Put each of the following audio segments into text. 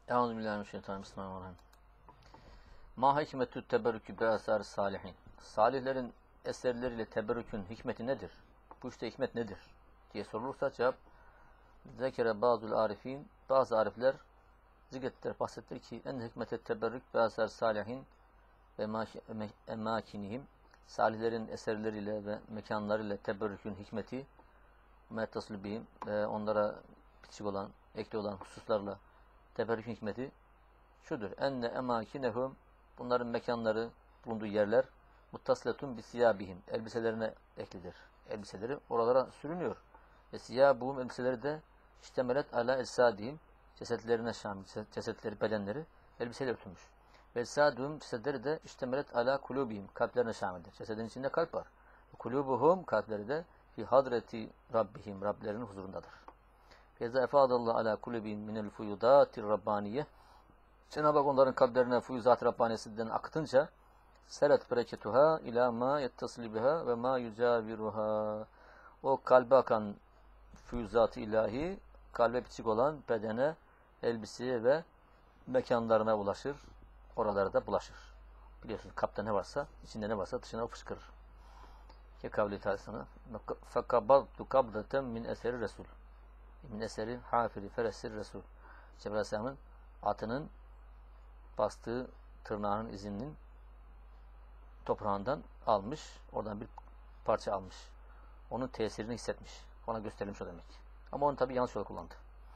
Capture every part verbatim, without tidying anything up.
Euzubillahimineşşeytanirracim. Bismillahirrahmanirrahim. Ma hikmetü teberrükü bi asar salihin. Salihlerin eserleriyle teberrükün hikmeti nedir? Bu işte hikmet nedir diye sorulursa cevap, zekere bazul arifin, bazı arifler zikrettiler, bahsettiler ki en hikmete teberrük bi asar salihin ve emakinihim, salihlerin eserleriyle ve mekanlarıyla teberrükün hikmeti mettasıl bihim ve onlara bitişik olan, ekli olan hususlarla teberrükün hikmeti şudur. Enne emakinehum, bunların mekanları, bulunduğu yerler muttasletun bi siyabihim, elbiselerine eklidir. Elbiseleri oralara sürünüyor. Ve siyabuhum, elbiseleri de iştemelet ala esadihim, cesetlerine şamil, cesetleri, bedenleri elbiseyle örtülmüş. Ve saduhum, cesetleri de iştemelet ala kulubihim, kalplerine şamildir. Cesedin içinde kalp var. Kulubuhum, kalpleri de fi hadreti rabbihim, Rablerinin huzurundadır. Feza efadallahu ala kulubihim minel fuyudatir rabbaniye, Cenab-ı Hak onların kalplerine fuyuzat-ı Rabbaniyesinden akıtınca seret bereketuha ila ma yettasili biha ve ma yucaviruha, o kalbe akan fuyuzat-ı ilahi kalbe bitişik olan bedene, elbiseye ve mekanlarına ulaşır. Oralarda bulaşır. Biliyorsunuz kalpte ne varsa, içinde ne varsa dışına fışkırır. Ki kavli tarzına fekabadtu kabdaten min eseri resul, min eseri hafiri feresir resul. Cebrail Aleyhisselam'ın atının bastığı tırnağının izinin toprağından almış, oradan bir parça almış. Onun tesirini hissetmiş. Ona gösterilmiş o demek. Ama onu tabi yanlış yolda kullandı.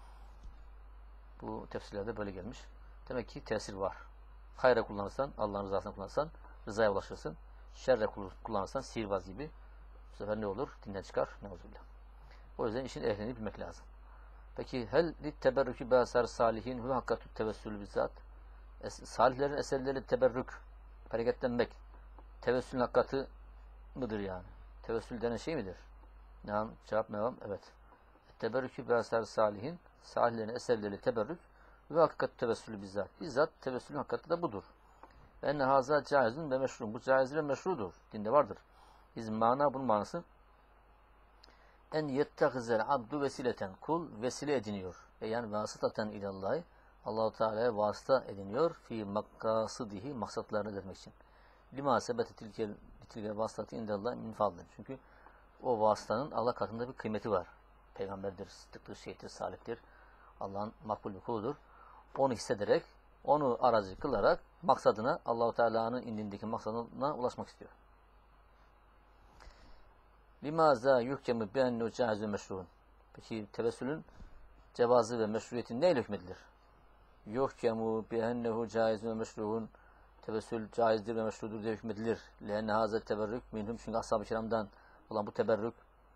Bu tefsirlerde böyle gelmiş. Demek ki tesir var. Hayra kullanırsan, Allah'ın rızasını kullanırsan rızaya ulaşırsın. Şerre kullanırsan sihirbaz gibi bu sefer ne olur? Dinden çıkar. Neuzubillah. O yüzden işin ehlini bilmek lazım. Peki hel lit teberrükü bi asar salihin hu hakkatü tevessülü bizzat. Salihlerin eserleri teberrük, hareketlenmek, tevessülün hakikati mıdır yani? Tevessül denen şey midir? Nam, cevap mevam, evet. Teberrükü bi asar salihin, salihlerin eserleri teberrük ve hakikat tevessülü bizzat. Bizzat tevessülün hakikati de budur. Ve enne haza caizun ve meşru. Bu caiz ve meşrudur. Dinde vardır. Biz mana, bunun manası en yettehizel abdu vesileten, kul vesile ediniyor. E yani vasıtaten ilallahi, Allah-u Teala'ya vasıta ediniyor. Fi makkasıdihi, maksatlarını demek için. Lima sebete tilkel tilkel vasıtatı indallah min fadlin. Çünkü o vasıtanın Allah katında bir kıymeti var. Peygamberdir, sıddıktır, şehittir, salihtir. Allah'ın makbul bir kuludur. Onu hissederek, onu aracı kılarak maksadına, Allah-u Teala'nın indindeki maksadına ulaşmak istiyor. Limaza yuhkemu bi ennehu caizun meşruun. Peki tevessülün cevazı ve meşruiyeti neyle hükmedilir? Yuhkemu bi ennehu caizun ve meşruun. Tevessül caizdir ve meşrudur diye hükmedilir. Lenne hazet teberrük minhum, çünkü ashab-ı kiramdan olan bu teberrük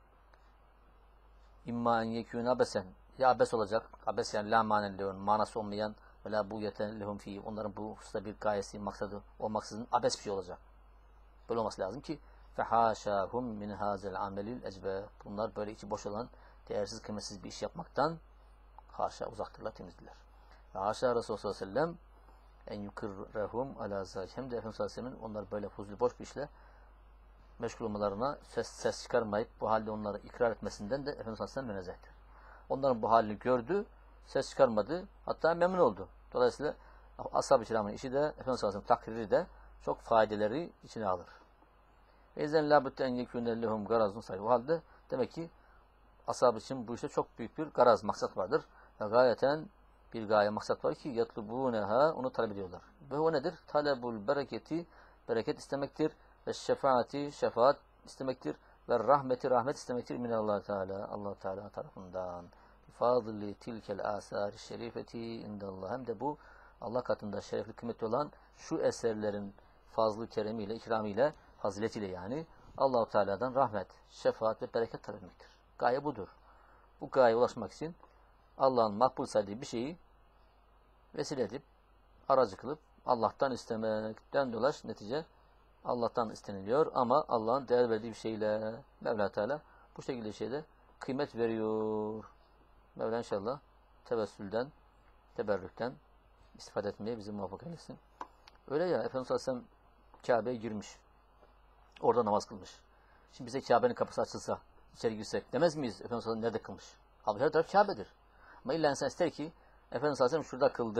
imma en yekûn abesen, ya abes olacak. Abes yani la manen lehun, manası olmayan ve la buyeten lehum fi, onların bu hususta bir gayesi, maksadı olmaksızın abes bir şey olacak. Böyle olması lazım ki fehaşahum min hazel amelil ecbe, bunlar böyle içi boş olan değersiz, kıymetsiz bir iş yapmaktan haşa, uzaktırlar, temizdiler. Ve haşa Resulullah sallallahu aleyhi ve sellem en yukirrehum ala zâc, hem de Efendimiz sallallahu aleyhi ve sellem'in onlar böyle fuzuli boş bir işle meşgul olmalarına, ses, ses çıkarmayıp bu halde onları ikrar etmesinden de Efendimiz sallallahu aleyhi ve sellem münezzehtir. Onların bu halini gördü, ses çıkarmadı, hatta memnun oldu. Dolayısıyla ashab-ı kiramın işi de Efendimiz sallallahu aleyhi ve sellem takriri de çok faydeleri içine alır. Ezen la butte en yekûne lehum garazun sayı. O halde demek ki ashab için bu işte çok büyük bir garaz, maksat vardır. Ve gayeten bir gaye, maksat var ki yatlubûneha, onu talep ediyorlar. Ve o nedir? Talebul bereketi, bereket istemektir. Ve şefaati, şefaat istemektir. Ve rahmeti, rahmet istemektir. Minallah Teala, Allah Teala tarafından. Fadli tilkel asar şerifeti indallah. Hem de bu Allah katında şerefli, kıymetli olan şu eserlerin fazlı keremiyle, ikramiyle, faziletiyle yani Allah-u Teala'dan rahmet, şefaat ve bereket talep etmektir. Gaye budur. Bu gayeye ulaşmak için Allah'ın makbul saydığı bir şeyi vesile edip, aracı kılıp Allah'tan istemekten dolaş, netice Allah'tan isteniliyor ama Allah'ın değer verdiği bir şeyle Mevla Teala bu şekilde şeyde kıymet veriyor. Mevla inşallah tevessülden, teberrükten istifade etmeye bizi muvaffak eylesin. Öyle ya, Efendimiz sallallahu aleyhi ve sellem Kabe'ye girmiş. Orada namaz kılmış. Şimdi bize Kabe'nin kapısı açılsa, içeri girsek demez miyiz? Efendimiz sallallahu aleyhi ve sellem nerede kılmış? Halbuki her taraf Kabe'dir. Ama illa insan ister ki Efendimiz sallallahu aleyhi ve sellem şurada kıldı.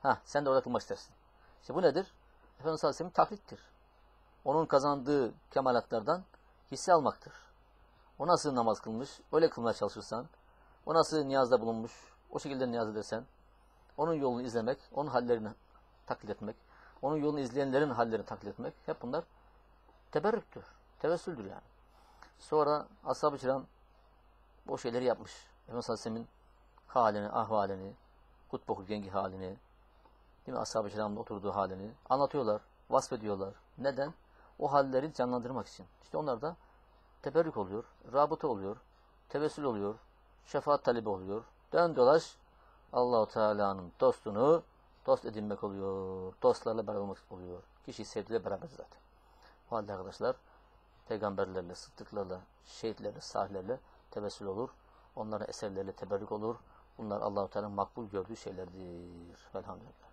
Ha, sen de orada kılmak istersin. İşte bu nedir? Efendimiz sallallahu aleyhi ve sellem taklittir. Onun kazandığı kemalatlardan hisse almaktır. O nasıl namaz kılmış, öyle kılmaya çalışırsan, o nasıl niyazda bulunmuş, o şekilde niyaz edersen, onun yolunu izlemek, onun hallerini taklit etmek, onun yolunu izleyenlerin hallerini taklit etmek, hep bunlar teberrüktür, tevessüldür yani. Sonra ashab-ı kiram o şeyleri yapmış. Efendimiz sallallahu aleyhi ve sellem'in halini, ahvalini, hutbe okurkenki halini, değil mi? Ashab-ı kiramın oturduğu halini anlatıyorlar, vasfediyorlar. Neden? O halleri canlandırmak için. İşte onlar da teberrük oluyor, rabıta oluyor, tevessül oluyor, şefaat talebi oluyor. Dön dolaş Allah-u Teala'nın dostunu dost edinmek oluyor. Dostlarla beraber olmak oluyor. Kişi sevdiğiyle beraber zaten. O halde arkadaşlar peygamberlerle, sıddıklarla, şehitlerle, salihlerle tevessül olur. Onların eserleriyle teberrük olur. Bunlar Allah-u Teala'nın makbul gördüğü şeylerdir. Velhamdülillah.